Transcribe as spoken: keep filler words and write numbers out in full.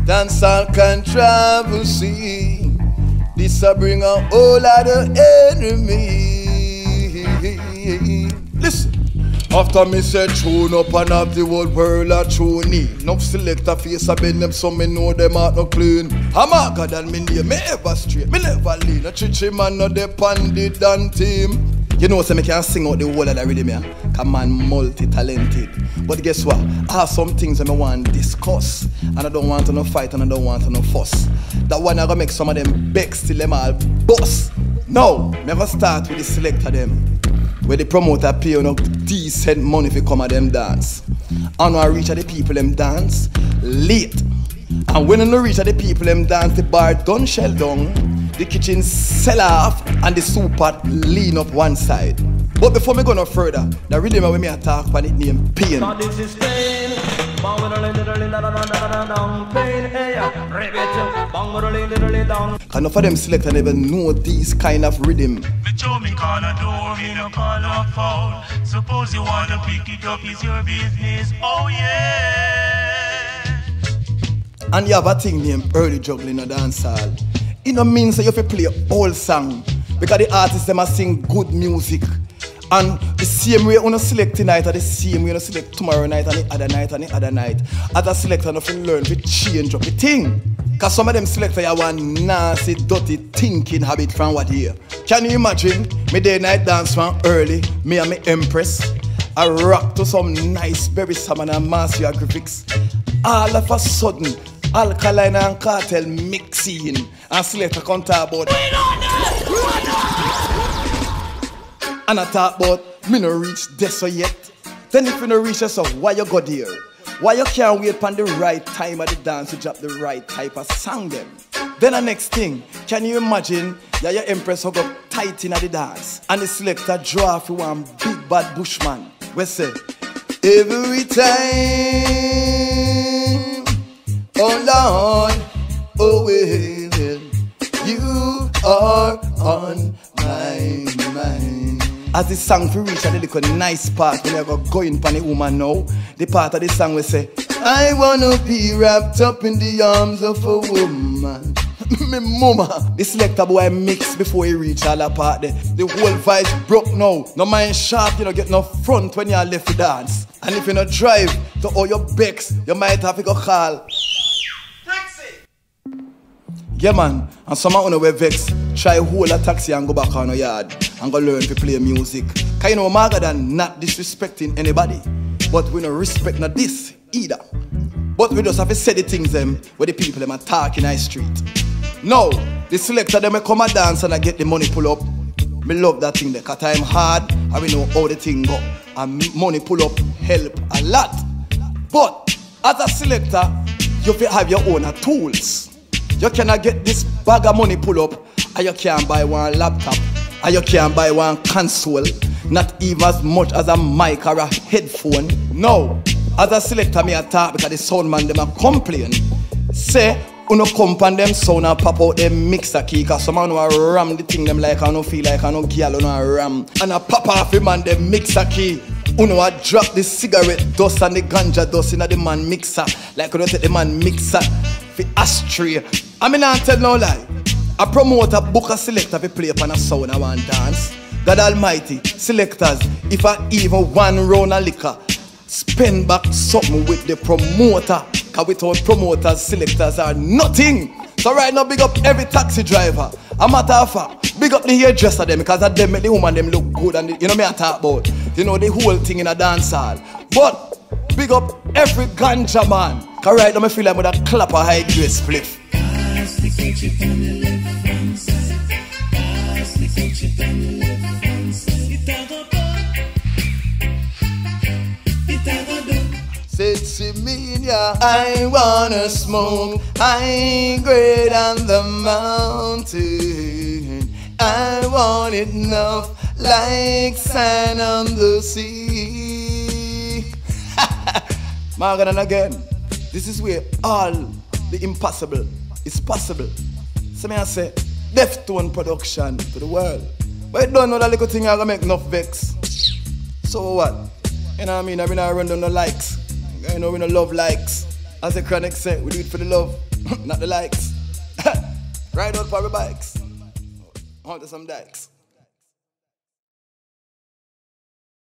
dancehall controversy. This a bring a whole lot of enemy. Listen. After me say tune up and have the whole world a tune in. Enough select a face a bend them so me know them out no clean. I'm harder than me name, me ever straight, me never lean. A chichi man no depend the damn team. You know, so me can sing out the whole of the rhythm here. Cause man multi-talented. But guess what? I have some things that I want to discuss. And I don't want to no fight and I don't want to no fuss. That one I gonna make some of them begs till them all bust. No, me gonna start with the selector them. Where the promoter pay you no decent money if you come at them dance. And when I reach at the people them dance, late. And when I no reach at the people them dance, the bar done shell down, the kitchen sell off, and the soup pot lean up one side. But before me go no further, the rhythm when me attack pan it name pain. This is pain. Cause enough of them select and never know these kind of rhythm. Me show me call a door, me no call a phone. Suppose you wanna pick it up, it's your business. Oh yeah. And you have a thing named early juggling a dancehall. It no means that you have to play old song. Because the artists them a sing good music. And the same way you select tonight, or the same way you select tomorrow night, and the other night, and the other night. As a selector, you have to learn to change up the thing. Because some of them selectors have one nasty, dirty thinking habit from what here. Can you imagine me day night dance from early, me and me Empress, I rock to some nice berry salmon and Marcia graphics. All of a sudden, Alkaline and Cartel mixing and selector come talk about. And I talk about me no reach this so yet. Then if you no reach this, so why you go there? Why you can't wait for the right time of the dance to drop the right type of song them? Then the next thing, can you imagine that your Empress hug up tight in the dance and the selector draw for one big bad bushman? We say, every time, oh Lord, oh well, you are on my mind. As the song for reach a little nice part when you go going for the woman now, the part of the song will say, I wanna be wrapped up in the arms of a woman. Me mama, the selector boy mix before he reach all the part there. The whole vibe broke now. No mind sharp, you know, get no front when you are left to dance. And if you no drive to all your becks, you might have to go call taxi. Yeah man, and some of you know vex, try hold a taxi and go back on your yard and go learn to play music. Cause you know, Marga than not disrespecting anybody. But we don't respect not this either. But we just have to say the things them where the people them are talking in the street. No, the selector them come and dance and I get the money pull up. Me love that thing there, cause time hard and we know how the thing go. And money pull up help a lot. But as a selector, you have to have your own tools. You cannot get this bag of money pull up and you can't buy one laptop and you can't buy one console, not even as much as a mic or a headphone. No, as a selector me attack because the sound man them a complain. Say, you no come and them sound and pop out them mixer key cause some man no ram the thing them like I no feel like I no girl no ram. And a pop off the man them mixer key. You know I drop the cigarette dust and the ganja dust in the man mixer. Like you don't take the man mixer for ashtray. I mean I tell no lie. A promoter book a selector to play upon a sound and one dance. God almighty, selectors, if I even one round of liquor, spend back something with the promoter. Cause without promoters, selectors are nothing. So right now big up every taxi driver. A matter of fact, big up the hairdresser them because of them make the woman them look good and the, you know me I talk about. You know the whole thing in a dance hall. But big up every ganja man. Cause right now I feel like with a clap a high grade spliff. Sexy media, I wanna smoke high grade on the mountain. I want it enough like sand on the sea. Morgan again, this is where all the impossible is possible. So me I say, Deftone production to the world. But you don't know that little thing I gonna make enough vex. So what? You know what I mean? I mean I run down the likes. You know we don't love likes. As a Chronic said, we do it for the love, not the likes. Ride out for the bikes. Onto some dikes.